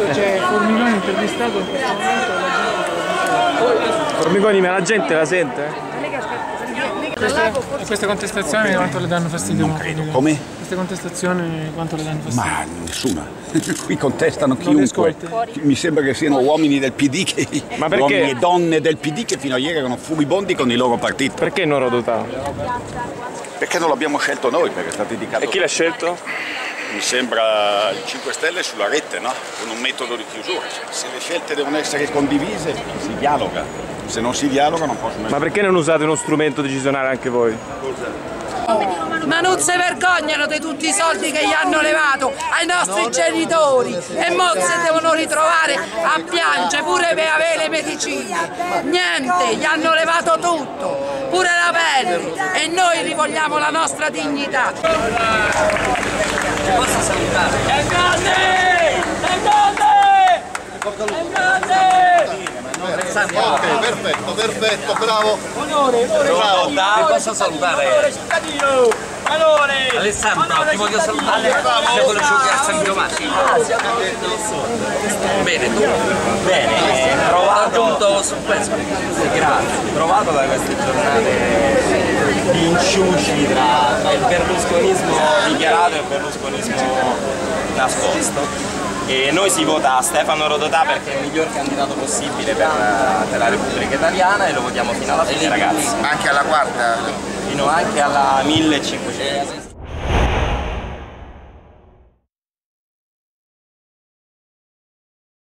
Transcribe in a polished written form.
C'è Formigoni intervistato in questo momento. Formigoni, ma la gente la sente? Queste contestazioni quanto le danno fastidio? Non credo. Come? Queste contestazioni quanto le danno fastidio? Ma nessuna. Qui contestano chiunque. Mi sembra che siano uomini del PD, uomini e donne del PD che fino a ieri erano furibondi con il loro partito. Perché non Rodotà? Perché non l'abbiamo scelto noi, perché è stato indicato. E chi l'ha scelto? Mi sembra il 5 Stelle sulla rete, no? Con un metodo di chiusura. Se le scelte devono essere condivise, si dialoga. Se non si dialoga non possono essere. Ma perché non usate uno strumento decisionale anche voi? Ma non si vergognano di tutti i soldi che gli hanno levato ai nostri genitori e mo si devono ritrovare a piangere pure per avere le medicine. Niente, gli hanno levato tutto, pure la pelle, e noi rivogliamo la nostra dignità. Posso salutare? È grande! È grande! È grande! Ok, perfetto, bravo. Onore, Bravo. Ti posso salutare? onore, cittadino! Onore! Alessandro, ti voglio salutare. Sei quello che a San Giovanni. Bene, tu? Bene, provato. Giunto su questo. Grazie. Provato da queste giornate di inciuci tra il berlusconismo dichiarato e il berlusconismo nascosto. E noi si vota Stefano Rodotà perché è il miglior candidato possibile per la Repubblica Italiana e lo votiamo fino alla fine, ragazzi. Anche alla quarta? Fino anche alla 1500.